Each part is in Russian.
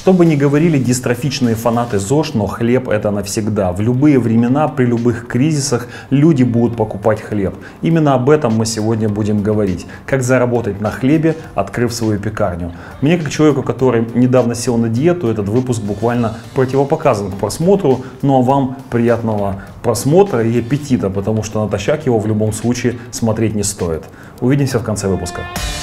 Что бы ни говорили дистрофичные фанаты ЗОЖ, но хлеб — это навсегда. В любые времена, при любых кризисах люди будут покупать хлеб. Именно об этом мы сегодня будем говорить. Как заработать на хлебе, открыв свою пекарню. Мне, как человеку, который недавно сел на диету, этот выпуск буквально противопоказан к просмотру. Ну а вам приятного просмотра и аппетита, потому что натощак его в любом случае смотреть не стоит. Увидимся в конце выпуска.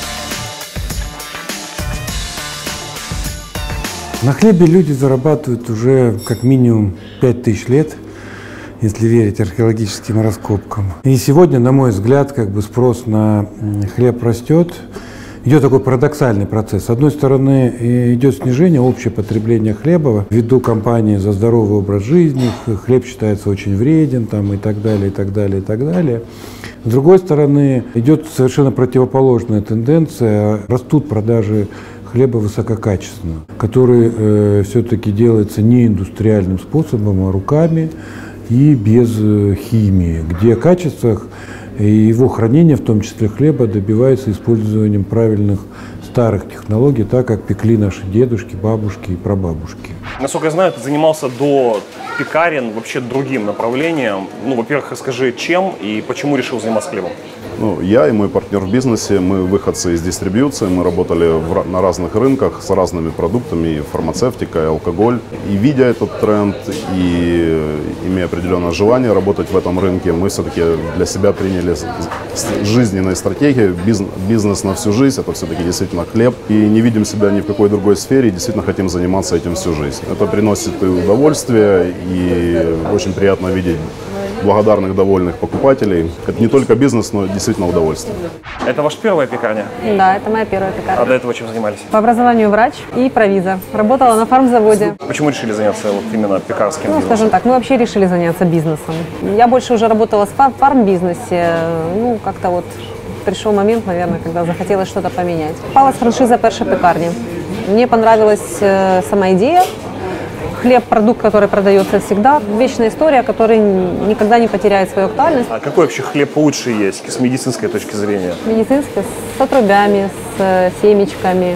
На хлебе люди зарабатывают уже как минимум 5000 лет, если верить археологическим раскопкам. И сегодня, на мой взгляд, спрос на хлеб растет. Идет такой парадоксальный процесс. С одной стороны, идет снижение общего потребления хлеба ввиду кампании за здоровый образ жизни, хлеб считается очень вреден и так далее, и так далее, и так далее. С другой стороны, идет совершенно противоположная тенденция. Растут продажи хлеба высококачественного, который все-таки делается не индустриальным способом, а руками и без химии, где качество и его хранение, в том числе хлеба, добивается использованием правильных старых технологий, так как пекли наши дедушки, бабушки и прабабушки. Насколько я знаю, ты занимался до пекарен вообще другим направлением. Во-первых, расскажи, чем и почему решил заниматься хлебом? Я и мой партнер в бизнесе, мы выходцы из дистрибьюции, мы работали на разных рынках с разными продуктами, и фармацевтика, и алкоголь. И видя этот тренд, и имея определенное желание работать в этом рынке, мы все-таки для себя приняли жизненные стратегии, бизнес на всю жизнь, это все-таки действительно хлеб. И не видим себя ни в какой другой сфере, и действительно хотим заниматься этим всю жизнь. Это приносит и удовольствие, и очень приятно видеть благодарных, довольных покупателей. Это не только бизнес, но действительно удовольствие. Это ваша первая пекарня? Да, это моя первая пекарня. А до этого чем занимались? По образованию врач и провизор. Работала на фармзаводе. Почему решили заняться именно пекарским бизнесом? Скажем так, мы вообще решили заняться бизнесом. Я больше уже работала в фармбизнесе. Как-то пришел момент, наверное, когда захотелось что-то поменять. Попалась франшиза «Перша пекарня». Мне понравилась сама идея. Хлеб – продукт, который продается всегда. Вечная история, который никогда не потеряет свою актуальность. А какой вообще хлеб лучше есть с медицинской точки зрения? Медицинский, с отрубями, с семечками.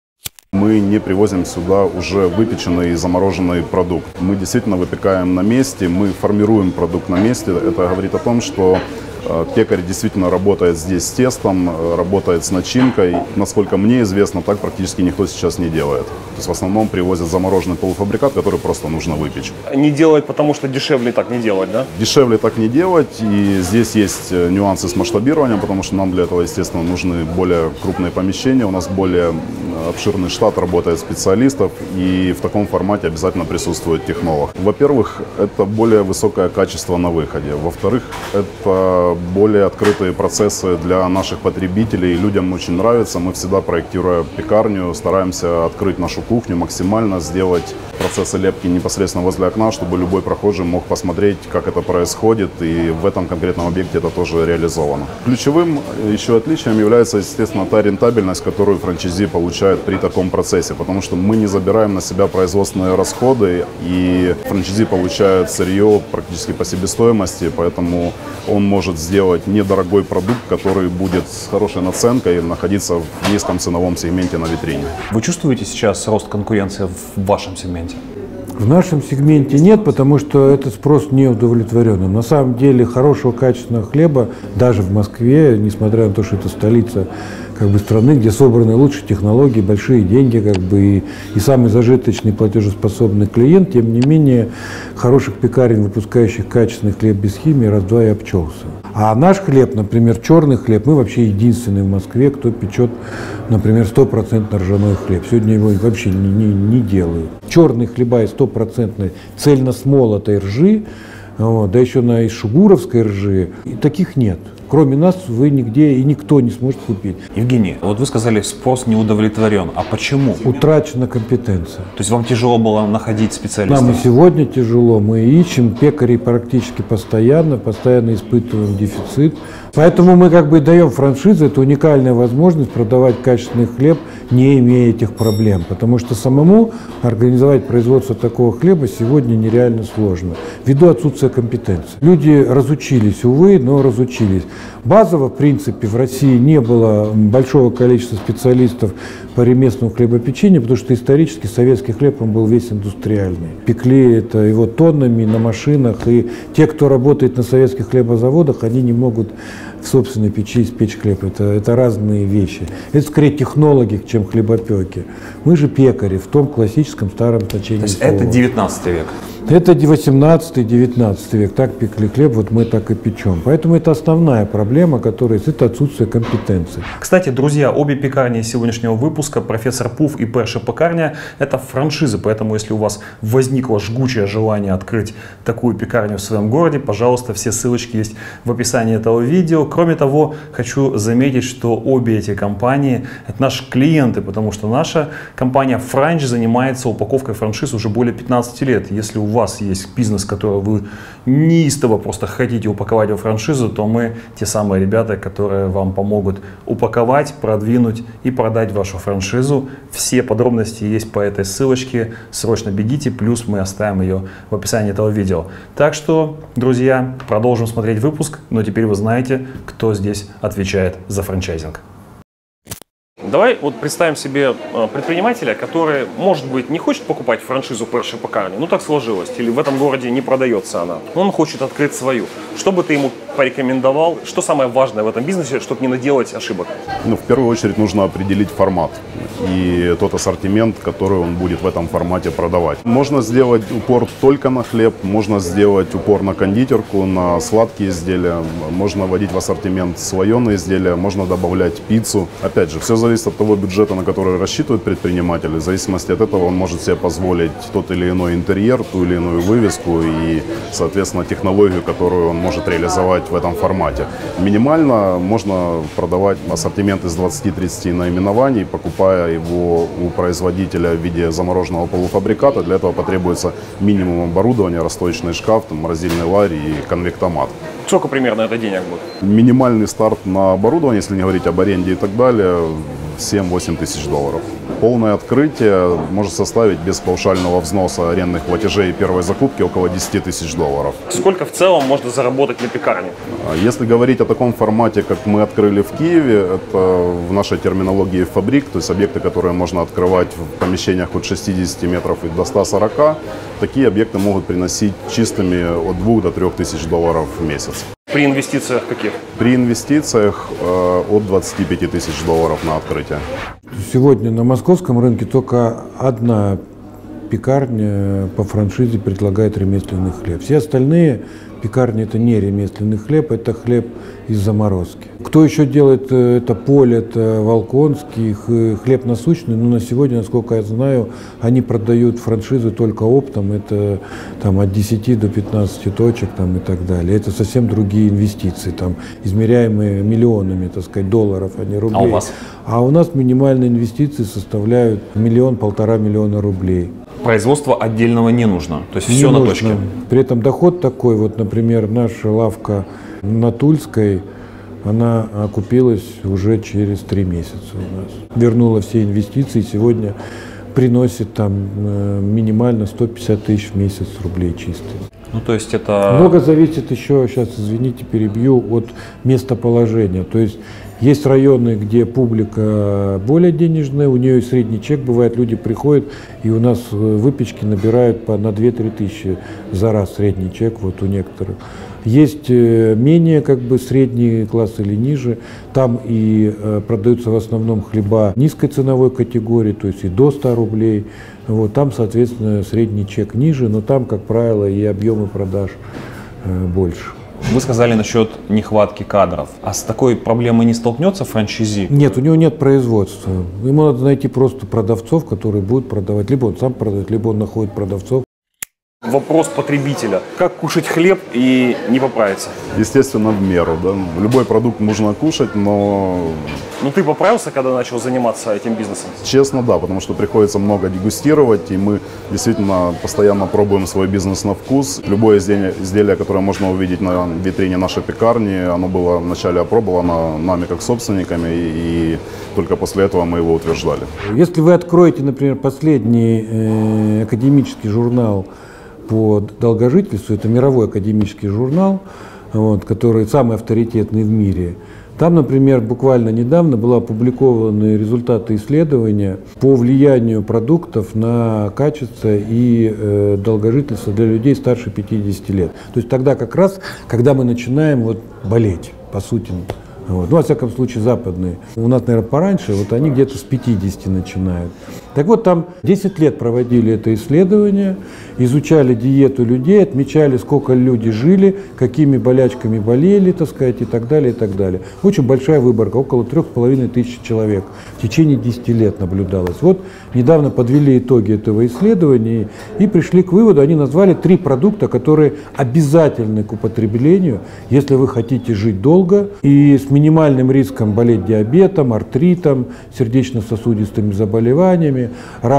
Мы не привозим сюда уже выпеченный и замороженный продукт. Мы действительно выпекаем на месте, мы формируем продукт на месте. Это говорит о том, что пекарь действительно работает здесь с тестом, работает с начинкой. Насколько мне известно, так практически никто сейчас не делает. То есть в основном привозят замороженный полуфабрикат, который просто нужно выпечь. Не делать, потому что дешевле так не делать, да? Дешевле так не делать. И здесь есть нюансы с масштабированием, потому что нам для этого, естественно, нужны более крупные помещения. У нас более обширный штат работает специалистов, и в таком формате обязательно присутствует технолог. Во-первых, это более высокое качество на выходе. Во-вторых, это более открытые процессы для наших потребителей. Людям очень нравится. Мы всегда, проектируя пекарню, стараемся открыть нашу кухню максимально, сделать процессы лепки непосредственно возле окна, чтобы любой прохожий мог посмотреть, как это происходит, и в этом конкретном объекте это тоже реализовано. Ключевым еще отличием является, естественно, та рентабельность, которую франчайзи получает при таком процессе, потому что мы не забираем на себя производственные расходы, и франчайзи получают сырье практически по себестоимости, поэтому он может сделать недорогой продукт, который будет с хорошей наценкой находиться в низком ценовом сегменте на витрине. Вы чувствуете сейчас рост конкуренции в вашем сегменте? В нашем сегменте нет, потому что этот спрос не удовлетворен. На самом деле хорошего качественного хлеба даже в Москве, несмотря на то, что это столица страны, где собраны лучшие технологии, большие деньги, и самый зажиточный платежеспособный клиент, тем не менее хороших пекарен, выпускающих качественный хлеб без химии, раз-два и обчелся. А наш хлеб, например, черный хлеб, мы вообще единственные в Москве, кто печет, например, 100% ржаной хлеб. Сегодня его вообще не делают. Черные хлеба из 100% цельносмолотой ржи, да еще из шугуровской ржи, и таких нет. Кроме нас вы нигде и никто не сможет купить. Евгений, вот вы сказали, спрос не удовлетворен. А почему? Утрачена компетенция. То есть вам тяжело было находить специалистов? Нам и сегодня тяжело. Мы ищем пекарей практически постоянно испытываем дефицит. Поэтому мы даем франшизу, это уникальная возможность продавать качественный хлеб, не имея этих проблем. Потому что самому организовать производство такого хлеба сегодня нереально сложно, ввиду отсутствия компетенции. Люди разучились, увы, но разучились. Базово, в принципе, в России не было большого количества специалистов по ремеслу хлебопечения, потому что исторически советский хлеб, он был весь индустриальный. Пекли это его тоннами на машинах, и те, кто работает на советских хлебозаводах, они не могут в собственной печи испечь хлеб. Это разные вещи. Это скорее технологи, чем хлебопеки. Мы же пекари в том классическом старом значении. То есть слова. это 19 век? Это 18-19 век. Так пекли хлеб, вот мы так и печем. Поэтому это основная проблема, которая есть, это отсутствие компетенции. Кстати, друзья, обе пекарни сегодняшнего выпуска, профессор Пуф и Перша пекарня, это франшизы. Поэтому, если у вас возникло жгучее желание открыть такую пекарню в своем городе, пожалуйста, все ссылочки есть в описании этого видео. Кроме того, хочу заметить, что обе эти компании – это наши клиенты, потому что наша компания Франч занимается упаковкой франшиз уже более 15 лет. Если у вас есть бизнес, который вы неистово просто хотите упаковать во франшизу, то мы те самые ребята, которые вам помогут упаковать, продвинуть и продать вашу франшизу. Все подробности есть по этой ссылочке. Срочно бегите, плюс мы оставим ее в описании этого видео. Так что, друзья, продолжим смотреть выпуск, но теперь вы знаете, кто здесь отвечает за франчайзинг. Давай вот представим себе предпринимателя, который, может быть, не хочет покупать франшизу Першей пекарни, ну так сложилось, или в этом городе не продается она, он хочет открыть свою. Что бы ты ему порекомендовал? Что самое важное в этом бизнесе, чтобы не наделать ошибок? Ну, в первую очередь нужно определить формат и тот ассортимент, который он будет в этом формате продавать. Можно сделать упор только на хлеб, можно сделать упор на кондитерку, на сладкие изделия, можно вводить в ассортимент слоеные изделия, можно добавлять пиццу. Опять же, все зависит от того бюджета, на который рассчитывает предприниматель. В зависимости от этого он может себе позволить тот или иной интерьер, ту или иную вывеску и, соответственно, технологию, которую он может реализовать в этом формате. Минимально можно продавать ассортимент из 20-30 наименований, покупая его у производителя в виде замороженного полуфабриката. Для этого потребуется минимум оборудования, расстоечный шкаф, морозильный ларь и конвектомат. Сколько примерно это денег будет? Минимальный старт на оборудование, если не говорить об аренде и так далее, 7-8 тысяч долларов. Полное открытие может составить без паушального взноса арендных платежей и первой закупки около 10 тысяч долларов. Сколько в целом можно заработать на пекарне? Если говорить о таком формате, как мы открыли в Киеве, это в нашей терминологии фабрик, то есть объекты, которые можно открывать в помещениях от 60 метров и до 140, такие объекты могут приносить чистыми от 2 до 3 тысяч долларов в месяц. При инвестициях каких? При инвестициях от 25 тысяч долларов на открытие. Сегодня на московском рынке только одна пекарня по франшизе предлагает ремесленный хлеб. Все остальные пекарни — это не ремесленный хлеб, это хлеб из заморозки. Кто еще делает это? Поле, это Волконский, хлеб насущный, но на сегодня, насколько я знаю, они продают франшизы только оптом, это там, от 10 до 15 точек там, и так далее. Это совсем другие инвестиции, там, измеряемые миллионами, так сказать, долларов, а не рублей. А у вас? А у нас минимальные инвестиции составляют 1–1,5 миллиона рублей. Производства отдельного не нужно, то есть Не все на нужно. точке. При этом доход такой, вот, например, наша лавка на Тульской, она окупилась уже через 3 месяца у нас. Вернула все инвестиции, сегодня приносит там минимально 150 тысяч в месяц рублей чистых. Ну, то есть это... Много зависит еще, сейчас, извините, перебью, от местоположения. То есть есть районы, где публика более денежная, у нее и средний чек бывает, люди приходят, и у нас выпечки набирают на 2–3 тысячи за раз средний чек, вот у некоторых. Есть менее как бы средний класс или ниже, там и продаются в основном хлеба низкой ценовой категории, то есть и до 100 рублей. Вот, там, соответственно, средний чек ниже, но там, как правило, и объемы продаж больше. Вы сказали насчет нехватки кадров. А с такой проблемой не столкнется франчайзи? Нет, у него нет производства. Ему надо найти просто продавцов, которые будут продавать. Либо он сам продает, либо он находит продавцов. Вопрос потребителя. Как кушать хлеб и не поправиться? Естественно, в меру. Да? Любой продукт можно кушать, но... Ну ты поправился, когда начал заниматься этим бизнесом? Честно, да, потому что приходится много дегустировать, и мы действительно постоянно пробуем свой бизнес на вкус. Любое изделие, которое можно увидеть на витрине нашей пекарни, оно было вначале опробовано нами как собственниками, и только после этого мы его утверждали. Если вы откроете, например, последний академический журнал по долгожительству, это мировой академический журнал, вот, который самый авторитетный в мире, Там, например, буквально недавно были опубликованы результаты исследования по влиянию продуктов на качество и долгожительство для людей старше 50 лет. То есть тогда как раз, когда мы начинаем вот болеть, по сути. Вот. Ну, во всяком случае, западные. У нас, наверное, пораньше, вот они где-то с 50 начинают. Так вот, там 10 лет проводили это исследование, изучали диету людей, отмечали, сколько люди жили, какими болячками болели, так сказать, и так далее, и так далее. Очень большая выборка, около 3500 человек в течение 10 лет наблюдалось. Вот недавно подвели итоги этого исследования и пришли к выводу, они назвали 3 продукта, которые обязательны к употреблению, если вы хотите жить долго и с минимальным риском болеть диабетом, артритом, сердечно-сосудистыми заболеваниями,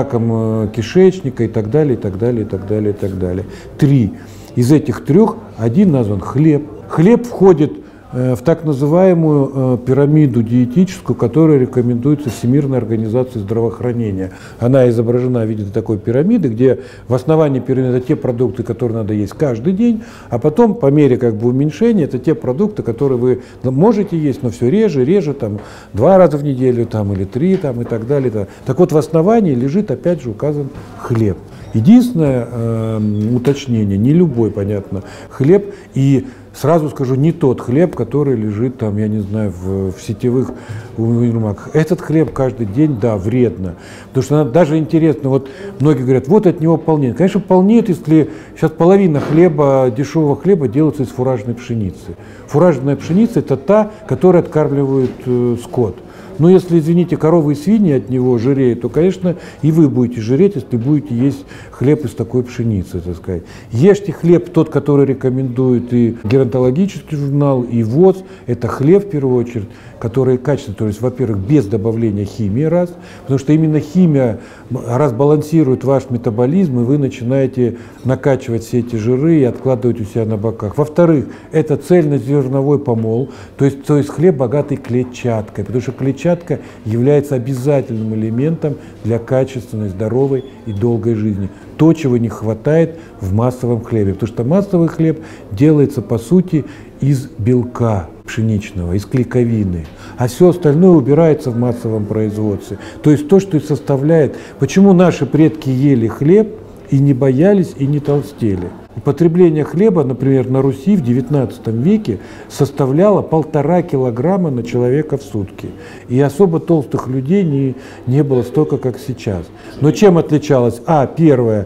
раком кишечника и так далее, и так далее, и так далее, и так далее. 3. Из этих 3 один назван хлеб. Хлеб входит в так называемую пирамиду диетическую, которая рекомендуется Всемирной организацией здравоохранения. Она изображена в виде такой пирамиды, где в основании пирамиды те продукты, которые надо есть каждый день, а потом по мере как бы уменьшения это те продукты, которые вы можете есть, но все реже, там 2 раза в неделю там, или 3 там, и так далее. Так вот в основании лежит опять же указан хлеб. Единственное уточнение, не любой, понятно, хлеб, и сразу скажу, не тот хлеб, который лежит там, я не знаю, в сетевых универмагах. Этот хлеб каждый день, да, вредно. Потому что даже интересно, вот многие говорят, вот от него полнеет. Конечно, полнеет, если сейчас половина хлеба, дешевого хлеба делается из фуражной пшеницы. Фуражная пшеница – это та, которая откармливает скот. Но если, извините, коровы и свиньи от него жиреют, то, конечно, и вы будете жиреть, если будете есть хлеб из такой пшеницы, так сказать. Ешьте хлеб тот, который рекомендует и геронтологический журнал, и ВОЗ. Это хлеб, в первую очередь, который качественный, то есть, во-первых, без добавления химии, раз, потому что именно химия разбалансирует ваш метаболизм, и вы начинаете накачивать все эти жиры и откладывать у себя на боках. Во-вторых, это цельнозерновой помол, то есть хлеб, богатый клетчаткой, потому что клетчатка является обязательным элементом для качественной, здоровой и долгой жизни. То, чего не хватает в массовом хлебе, потому что массовый хлеб делается, по сути, из белка пшеничного, из клейковины, а все остальное убирается в массовом производстве. То есть то, что и составляет, почему наши предки ели хлеб и не боялись, и не толстели. Употребление хлеба, например, на Руси в XIX веке составляло 1,5 килограмма на человека в сутки. И особо толстых людей не было столько, как сейчас. Но чем отличалось? Первое,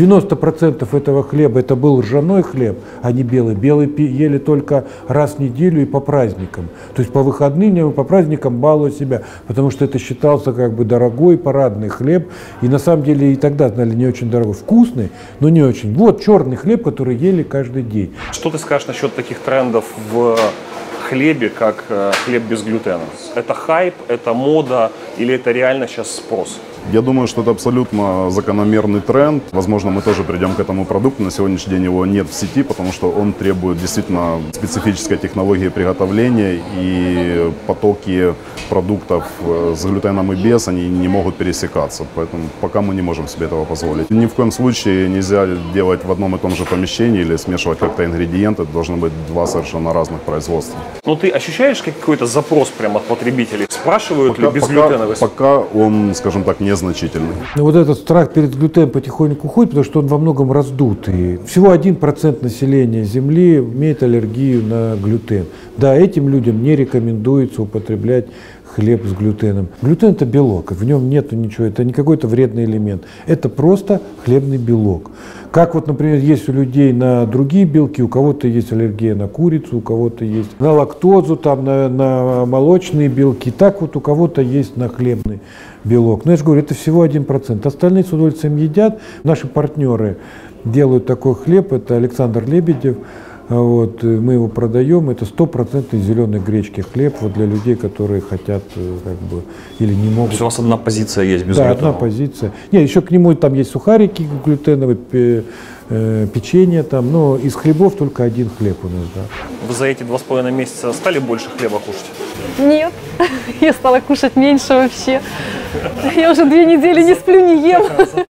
90% этого хлеба это был ржаной хлеб, а не белый. Белый ели только раз в неделю и по праздникам. То есть по выходным и по праздникам балуя себя, потому что это считался как бы дорогой парадный хлеб. И на самом деле и тогда знали не очень дорогой. Вкусный, но не очень. Вот черный хлеб, который ели каждый день. Что ты скажешь насчет таких трендов в хлебе, как хлеб без глютена? Это хайп, это мода или это реально сейчас спрос? Я думаю, что это абсолютно закономерный тренд. Возможно, мы тоже придем к этому продукту. На сегодняшний день его нет в сети, потому что он требует действительно специфической технологии приготовления, и потоки продуктов с глютеном и без, они не могут пересекаться. Поэтому пока мы не можем себе этого позволить. Ни в коем случае нельзя делать в одном и том же помещении или смешивать как-то ингредиенты. Это должны быть 2 совершенно разных производства. Ну ты ощущаешь какой-то запрос прямо от потребителей? Спрашивают ли безглютеновый? Пока он, скажем так, незначительный. Но вот этот страх перед глютеном потихоньку уходит, потому что он во многом раздутый. Всего 1% населения Земли имеет аллергию на глютен. Да, этим людям не рекомендуется употреблять хлеб с глютеном. Глютен – это белок, в нем нету ничего, это не какой-то вредный элемент. Это просто хлебный белок. Как вот, например, есть у людей на другие белки, у кого-то есть аллергия на курицу, у кого-то есть на лактозу, там, на молочные белки, так вот у кого-то есть на хлебный белок. Но я же говорю, это всего 1%. Остальные с удовольствием едят. Наши партнеры делают такой хлеб, это Александр Лебедев. Вот, мы его продаем, это 100% зеленой гречки хлеб вот для людей, которые хотят как бы или не могут. То есть у вас одна позиция есть без глютена? Да, одна позиция. Не, еще к нему там есть сухарики глютеновые, печенье там, но из хлебов только один хлеб у нас, да. Вы за эти 2,5 месяца стали больше хлеба кушать? Нет, я стала кушать меньше вообще. Я уже 2 недели не сплю, не ем.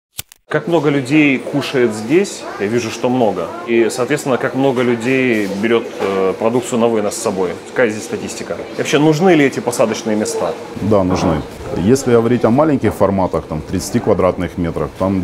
Как много людей кушает здесь, я вижу, что много. И, соответственно, как много людей берет продукцию на вынос с собой. Какая здесь статистика? И вообще, нужны ли эти посадочные места? Да, нужны. Если говорить о маленьких форматах, там 30 квадратных метрах, там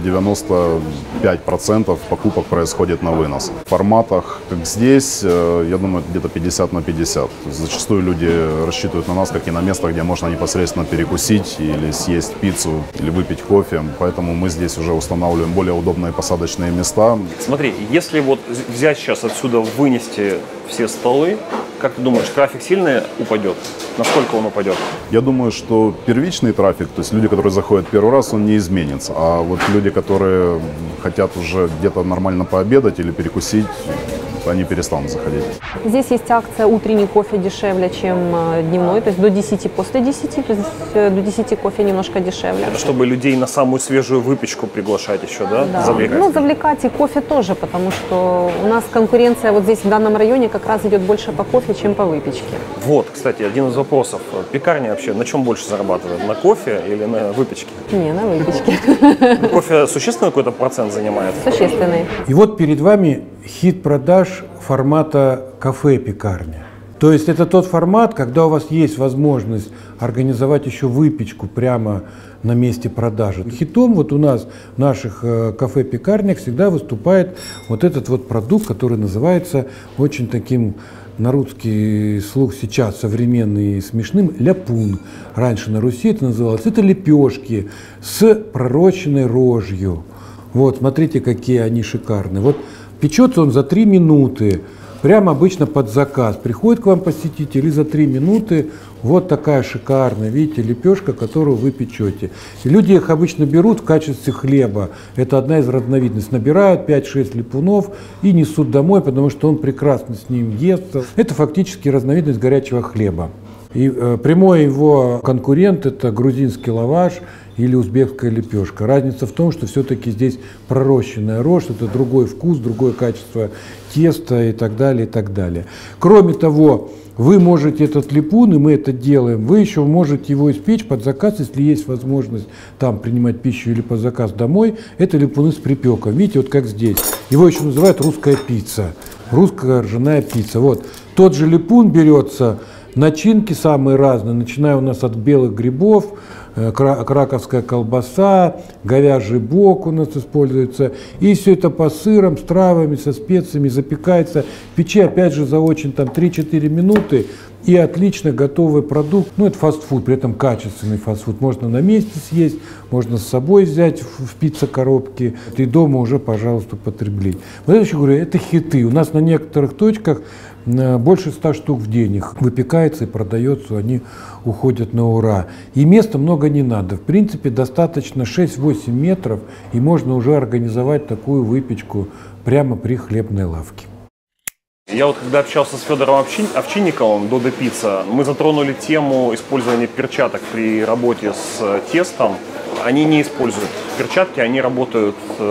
95% покупок происходит на вынос. В форматах, как здесь, я думаю, где-то 50 на 50. Зачастую люди рассчитывают на нас, как и на место, где можно непосредственно перекусить или съесть пиццу, или выпить кофе. Поэтому мы здесь уже устанавливаем более удобные посадочные места. Смотри, если вот взять сейчас отсюда, вынести все столы, как ты думаешь, трафик сильно упадет? Насколько он упадет? Я думаю, что первичный трафик, то есть люди, которые заходят первый раз, он не изменится. А вот люди, которые хотят уже где-то нормально пообедать или перекусить, они перестанут заходить. Здесь есть акция «Утренний кофе дешевле, чем дневной», то есть до 10, после 10, то есть до 10 кофе немножко дешевле. Это чтобы людей на самую свежую выпечку приглашать еще, да? Да. Завлекать? Ну, завлекать и кофе тоже, потому что у нас конкуренция вот здесь, в данном районе, как раз идет больше по кофе, чем по выпечке. Вот, кстати, один из вопросов. Пекарня вообще на чем больше зарабатывает? На кофе или на выпечке? Не, на выпечке. Кофе существенный какой-то процент занимает? Существенный. И вот перед вами хит продаж формата кафе-пекарня. То есть это тот формат, когда у вас есть возможность организовать еще выпечку прямо на месте продажи. Хитом вот у нас в наших кафе-пекарнях всегда выступает вот этот вот продукт, который называется очень таким на русский слух сейчас современный и смешным ляпун. Раньше на Руси это называлось. Это лепешки с пророщенной рожью. Вот, смотрите, какие они шикарные. Вот печется он за 3 минуты, прямо обычно под заказ. Приходит к вам посетитель и за 3 минуты вот такая шикарная, видите, лепешка, которую вы печете. И люди их обычно берут в качестве хлеба. Это одна из разновидностей. Набирают 5-6 лепунов и несут домой, потому что он прекрасно с ним ест. Это фактически разновидность горячего хлеба. И прямой его конкурент – это грузинский лаваш или узбекская лепешка. Разница в том, что все-таки здесь пророщенная рожь, это другой вкус, другое качество теста и так далее, и так далее. Кроме того, вы можете этот лепун, и мы это делаем, вы еще можете его испечь под заказ, если есть возможность там принимать пищу или под заказ домой. Это лепуны с припеком. Видите, вот как здесь. Его еще называют русская пицца, русская ржаная пицца. Вот тот же лепун берется, начинки самые разные, начиная у нас от белых грибов, краковская колбаса, говяжий бок у нас используется. И все это по сырам, с травами, со специями запекается в печи, опять же, за очень там 3-4 минуты. И отлично готовый продукт. Ну, это фастфуд, при этом качественный фастфуд. Можно на месте съесть, можно с собой взять в пицца-коробке. И дома уже, пожалуйста, потреблять. Вот я еще говорю, это хиты. У нас на некоторых точках больше 100 штук в день их выпекается и продается, они уходят на ура. И места много не надо. В принципе, достаточно 6-8 метров, и можно уже организовать такую выпечку прямо при хлебной лавке. Я вот когда общался с Федором Овчинниковым, Додо Пицца, мы затронули тему использования перчаток при работе с тестом. Они не используют перчатки, они работают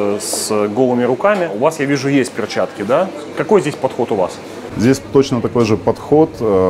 с голыми руками. У вас, я вижу, есть перчатки, да? Какой здесь подход у вас? Здесь точно такой же подход.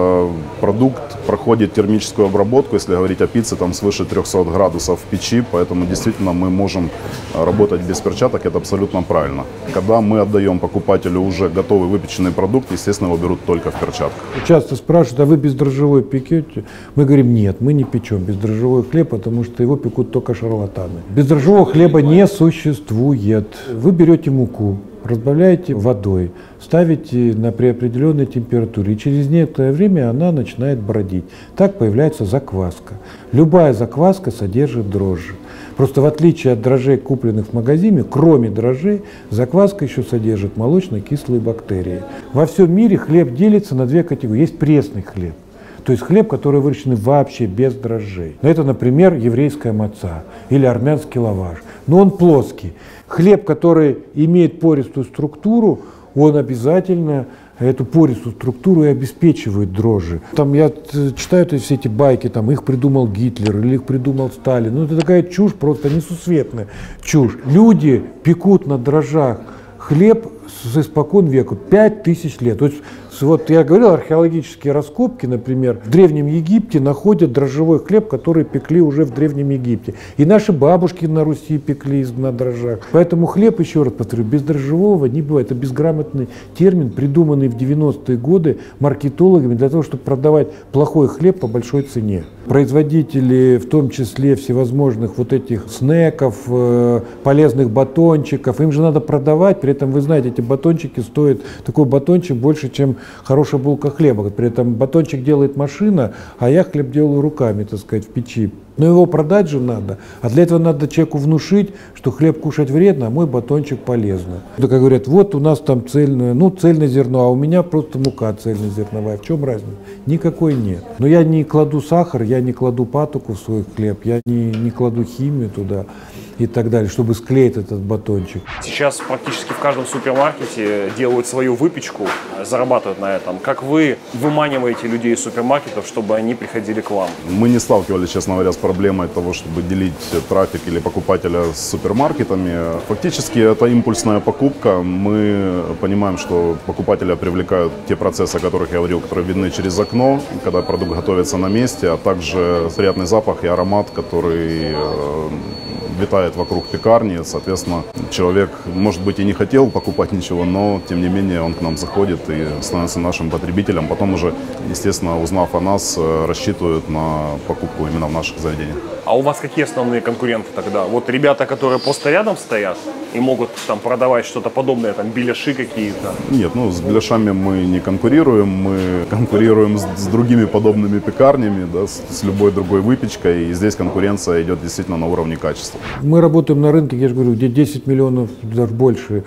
Продукт проходит термическую обработку, если говорить о пицце, там свыше 300 градусов в печи, поэтому действительно мы можем работать без перчаток, это абсолютно правильно. Когда мы отдаем покупателю уже готовый выпеченный продукт, естественно, его берут только в перчатках. Часто спрашивают, а вы бездрожжевой пекете? Мы говорим, нет, мы не печем бездрожжевой хлеб, потому что его пекут только шарлатаны. Бездрожжевого хлеба не существует. Вы берете муку, разбавляете водой, ставите при определенной температуре, и через некоторое время она начинает бродить. Так появляется закваска. Любая закваска содержит дрожжи. Просто в отличие от дрожжей, купленных в магазине, кроме дрожжей, закваска еще содержит молочно-кислые бактерии. Во всем мире хлеб делится на 2 категории. Есть пресный хлеб. То есть хлеб, который выращен вообще без дрожжей. Это, например, еврейская маца или армянский лаваш. Но он плоский. Хлеб, который имеет пористую структуру, он обязательно эту пористую структуру и обеспечивает дрожжи. Там я читаю все эти байки, там их придумал Гитлер или их придумал Сталин. Ну это такая чушь, просто несусветная чушь. Люди пекут на дрожжах хлеб с испокон века, 5000 лет. То есть Вот я говорил, археологические раскопки, например, в Древнем Египте находят дрожжевой хлеб, который пекли уже в Древнем Египте. И наши бабушки на Руси пекли на дрожжах. Поэтому хлеб, еще раз повторю, без дрожжевого не бывает. Это безграмотный термин, придуманный в 90-е годы маркетологами для того, чтобы продавать плохой хлеб по большой цене. Производители, в том числе всевозможных вот этих снеков, полезных батончиков, им же надо продавать, при этом, вы знаете, эти батончики стоят, такой батончик больше, чем хорошая булка хлеба. При этом батончик делает машина, а я хлеб делаю руками, так сказать, в печи. Но его продать же надо, а для этого надо человеку внушить, что хлеб кушать вредно, а мой батончик полезно. Только говорят, вот у нас там цельное зерно, а у меня просто мука цельнозерновая. В чем разница? Никакой нет. Но я не кладу сахар, я не кладу патоку в свой хлеб, я не кладу химию туда и так далее, чтобы склеить этот батончик. Сейчас практически в каждом супермаркете делают свою выпечку, зарабатывают на этом. Как вы выманиваете людей из супермаркетов, чтобы они приходили к вам? Мы не сталкивались, честно говоря, с проблемой того, чтобы делить трафик или покупателя с супермаркетами. Фактически это импульсная покупка. Мы понимаем, что покупателя привлекают те процессы, о которых я говорил, которые видны через окно, когда продукт готовится на месте, а также приятный запах и аромат, который витает вокруг пекарни. Соответственно, человек, может быть, и не хотел покупать ничего, но, тем не менее, он к нам заходит и становится нашим потребителем. Потом уже, естественно, узнав о нас, рассчитывают на покупку именно в наших заведениях. А у вас какие основные конкуренты тогда? Вот ребята, которые просто рядом стоят и могут там продавать что-то подобное, там беляши какие-то? Нет, с беляшами мы не конкурируем, мы конкурируем с другими подобными пекарнями, да, с любой другой выпечкой, и здесь конкуренция идет действительно на уровне качества. Мы работаем на рынке, я же говорю, где 10 миллионов, даже больше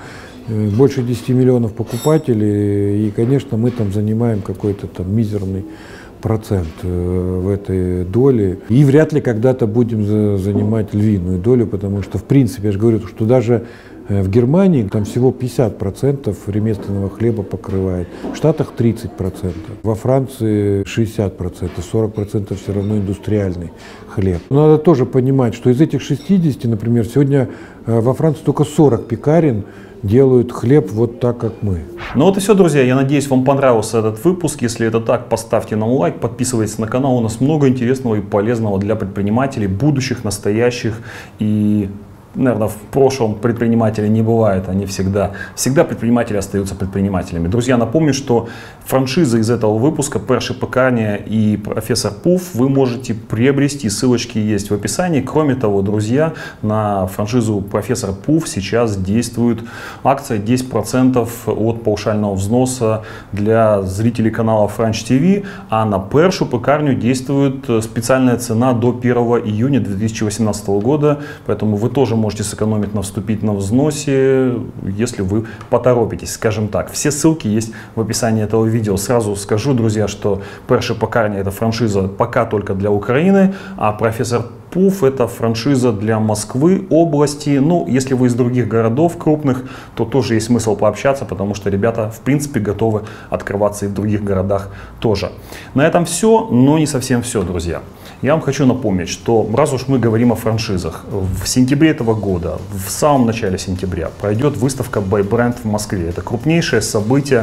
10 миллионов покупателей, и, конечно, мы там занимаем какой-то там мизерный процент в этой доле. И вряд ли когда-то будем занимать львиную долю, потому что, в принципе, я же говорю, что даже в Германии там всего 50% ремесленного хлеба покрывает, в Штатах 30%, во Франции 60%, 40% все равно индустриальный хлеб. Но надо тоже понимать, что из этих 60, например, сегодня во Франции только 40 пекарен делают хлеб вот так, как мы. Ну вот и все, друзья. Я надеюсь, вам понравился этот выпуск. Если это так, поставьте нам лайк, подписывайтесь на канал. У нас много интересного и полезного для предпринимателей, будущих, настоящих и... Наверное, в прошлом предпринимателей не бывает, они всегда предприниматели остаются предпринимателями. Друзья, напомню, что франшизы из этого выпуска «Перші пекарні» и «Профессор Пуф» вы можете приобрести, ссылочки есть в описании. Кроме того, друзья, на франшизу «Профессор Пуф» сейчас действует акция 10% от паушального взноса для зрителей канала French TV, а на «Першу пекарню» действует специальная цена до 1 июня 2018 года, поэтому вы тоже можете сэкономить на вступительном взносе, если вы поторопитесь, скажем так. Все ссылки есть в описании этого видео. Сразу скажу, друзья, что «Перші пекарні» — это франшиза пока только для Украины, а «Профессор Пуф» — это франшиза для Москвы, области. Ну, если вы из других городов крупных, то тоже есть смысл пообщаться, потому что ребята, в принципе, готовы открываться и в других городах тоже. На этом все, но не совсем все, друзья. Я вам хочу напомнить, что раз уж мы говорим о франшизах, в сентябре этого года, в самом начале сентября, пройдет выставка By Brand в Москве. Это крупнейшее событие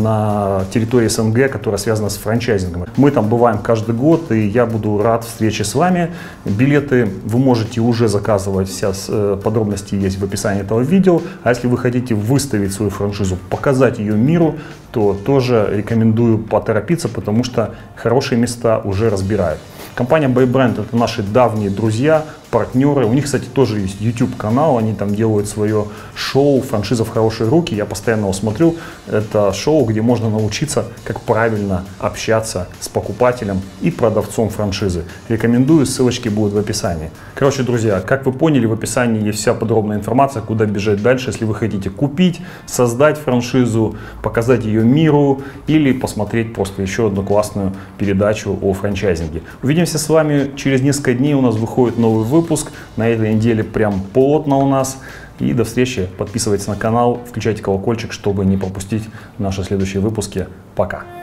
на территории СНГ, которое связано с франчайзингом. Мы там бываем каждый год, и я буду рад встрече с вами. Билеты вы можете уже заказывать, вся подробности есть в описании этого видео. А если вы хотите выставить свою франшизу, показать ее миру, то тоже рекомендую поторопиться, потому что хорошие места уже разбирают. Компания By Brand — это наши давние друзья, партнеры. У них, кстати, тоже есть YouTube-канал, они там делают свое шоу «Франшиза в хорошие руки». Я постоянно его смотрю. Это шоу, где можно научиться, как правильно общаться с покупателем и продавцом франшизы. Рекомендую, ссылочки будут в описании. Короче, друзья, как вы поняли, в описании есть вся подробная информация, куда бежать дальше, если вы хотите купить, создать франшизу, показать ее миру или посмотреть просто еще одну классную передачу о франчайзинге. Увидимся с вами через несколько дней, у нас выходит новый выпуск. На этой неделе прям плотно у нас. И до встречи. Подписывайтесь на канал, включайте колокольчик, чтобы не пропустить наши следующие выпуски. Пока.